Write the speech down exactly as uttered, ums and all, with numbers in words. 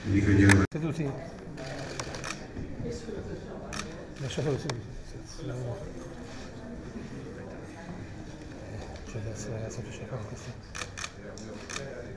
Seduti. Lasciatelo seduti. C'è adesso ragazzi che cercano questo.